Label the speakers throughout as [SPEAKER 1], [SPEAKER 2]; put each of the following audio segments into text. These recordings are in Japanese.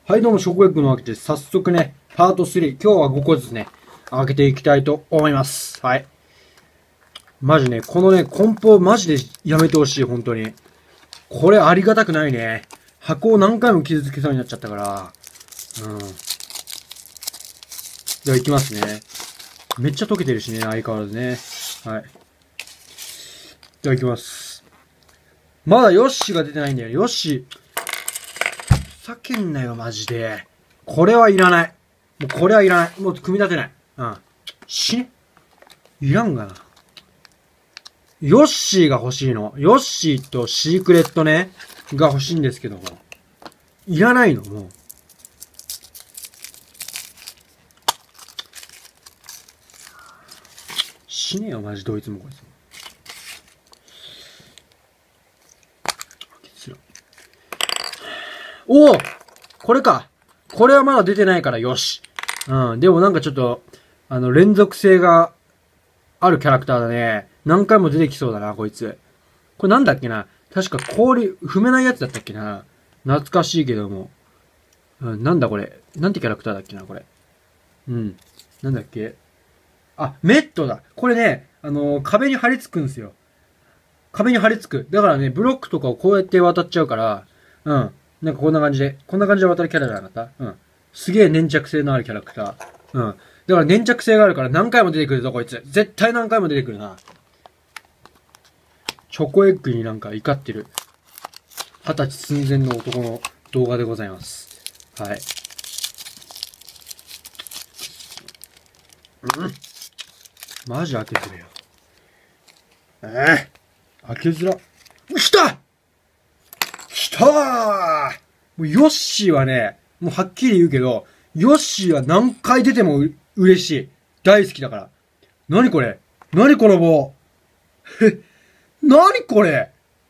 [SPEAKER 1] はい、どうも、ショコエッグのわけで、早速ね、パート3、今日は5個ずつね、開けていきたいと思います。はい。マジね、このね、梱包マジでやめてほしい、本当に。これありがたくないね。箱を何回も傷つけそうになっちゃったから。うん。では、いきますね。めっちゃ溶けてるしね、相変わらずね。はい。では、いきます。まだヨッシーが出てないんだよね。ヨッシー。ふざけんなよ、マジで。これはいらない。もうこれはいらない。もう組み立てない。うん。死ね。いらんがな。ヨッシーが欲しいの。ヨッシーとシークレットね、が欲しいんですけども。いらないの、もう。死ねよ、マジ、どいつもこいつも。おおこれか。これはまだ出てないからよし。うん。でもなんかちょっと、連続性があるキャラクターだね。何回も出てきそうだな、こいつ。これなんだっけな。確か氷、踏めないやつだったっけな。懐かしいけども。うん、なんだこれ。なんてキャラクターだっけな、これ。うん。なんだっけ。あ、メットだ。これね、壁に貼り付くんですよ。壁に貼り付く。だからね、ブロックとかをこうやって渡っちゃうから、うん。なんかこんな感じで、こんな感じで渡るキャラじゃなかったうん。すげえ粘着性のあるキャラクター。うん。だから粘着性があるから何回も出てくるぞ、こいつ。絶対何回も出てくるな。チョコエッグになんか怒ってる。20歳寸前の男の動画でございます。はい。うん。マジ開けづれよ。開けづら。来た来たーもうヨッシーはね、もうはっきり言うけど、ヨッシーは何回出ても嬉しい。大好きだから。なにこれなにこの棒なにこれ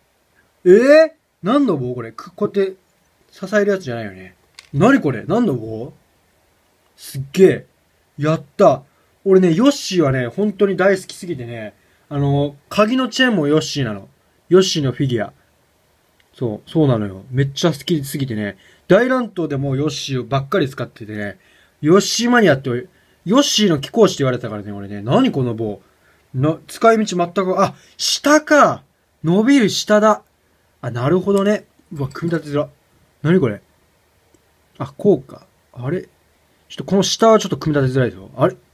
[SPEAKER 1] 何の棒これこうやって支えるやつじゃないよね。なにこれ何の棒すっげえ。やった。俺ね、ヨッシーはね、本当に大好きすぎてね、鍵のチェーンもヨッシーなの。ヨッシーのフィギュア。そうなのよ。めっちゃ好きすぎてね、大乱闘でもヨッシーばっかり使っててね、ヨッシーマニアって、ヨッシーの貴公子って言われたからね、俺ね、何この棒。使い道全く、あ、下か。伸びる下だ。あ、なるほどね。うわ、組み立てづら。何これ。あ、こうか。あれちょっとこの下はちょっと組み立てづらいぞ。あれ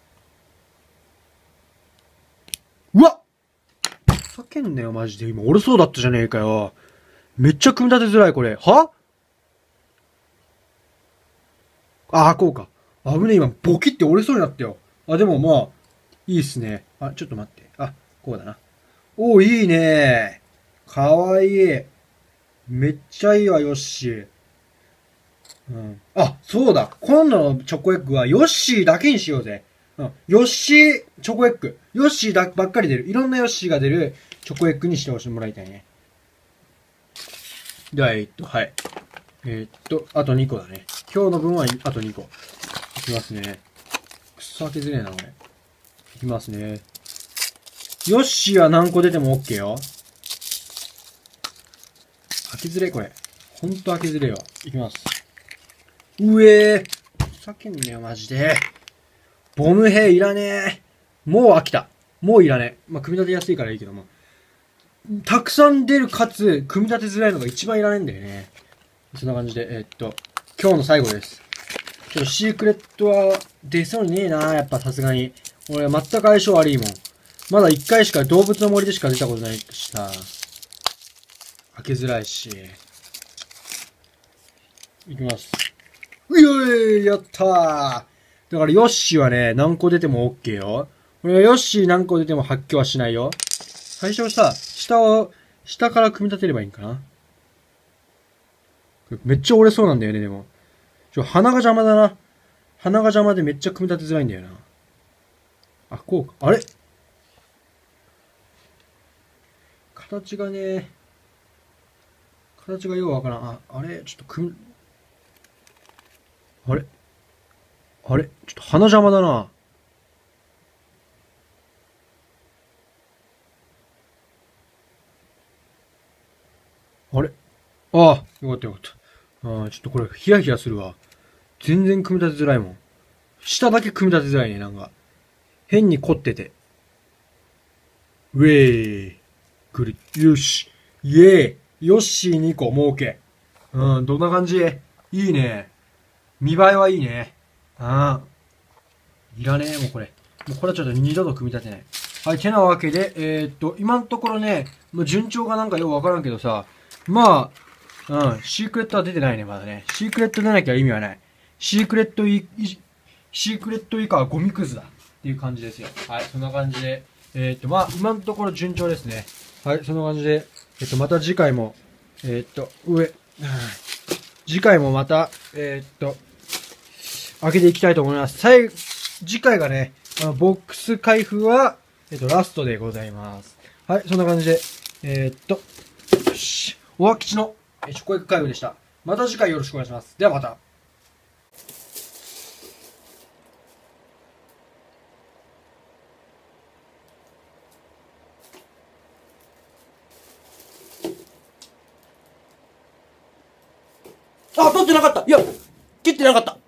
[SPEAKER 1] うわふざけんなよ、マジで。今、折れそうだったじゃねえかよ。めっちゃ組み立てづらい、これ。はああ、こうか。危ねえ、今、ボキって折れそうになったよ。あ、でもまあ、いいっすね。あ、ちょっと待って。あ、こうだな。おー、いいねかわいい。めっちゃいいわ、ヨッシー。うん。あ、そうだ。今度のチョコエッグはヨッシーだけにしようぜ。うん。ヨッシーチョコエッグ。ヨッシーだばっかり出る。いろんなヨッシーが出るチョコエッグにしてほしもらいたいね。では、はい。あと2個だね。今日の分はあと2個。いきますね。くっそ開けづれえな、これ。いきますね。ヨッシーは何個出ても OK よ。開けづれ、これ。ほんと開けづれよ。いきます。うえー。ふざけんなよ、マジで。ボム兵いらねえ。もう飽きた。もういらねえ。まあ、組み立てやすいからいいけども。たくさん出るかつ、組み立てづらいのが一番いらないんだよね。そんな感じで、今日の最後です。ちょっとシークレットは出そうにねえな、やっぱさすがに。俺全く相性悪いもん。まだ1回しか動物の森でしか出たことないしさ。開けづらいし。いきます。うよーやったーだからヨッシーはね、何個出ても OK よ。俺はヨッシー何個出ても発狂はしないよ。最初さ、下から組み立てればいいんかな。めっちゃ折れそうなんだよね、でも。鼻が邪魔だな。鼻が邪魔でめっちゃ組み立てづらいんだよな。あ、こうか。あれ形がね、形がようわからん。あれちょっとあれちょっと鼻邪魔だな。あれああ、よかったよかった。 ちょっとこれ、ヒヤヒヤするわ。全然組み立てづらいもん。下だけ組み立てづらいね、なんか。変に凝ってて。ウェーイ。よし。イエーイ。ヨッシー2個儲け。どんな感じ？いいね。見栄えはいいね。いらねえ、もうこれ。もうこれはちょっと二度と組み立てない。はい、てなわけで、今のところね、もう順調がなんかよくわからんけどさ、まあ、シークレットは出てないね、まだね。シークレット出なきゃ意味はない。シークレット以下はゴミくずだ。っていう感じですよ。はい、そんな感じで。まあ、今のところ順調ですね。はい、そんな感じで、また次回も、次回もまた、開けていきたいと思います。次回がね、ボックス開封は、ラストでございます。はい、そんな感じで、よし、おわきちの、チョコエッグ開封でした。また次回よろしくお願いします。ではまた。あ、取ってなかった。いや、切ってなかった。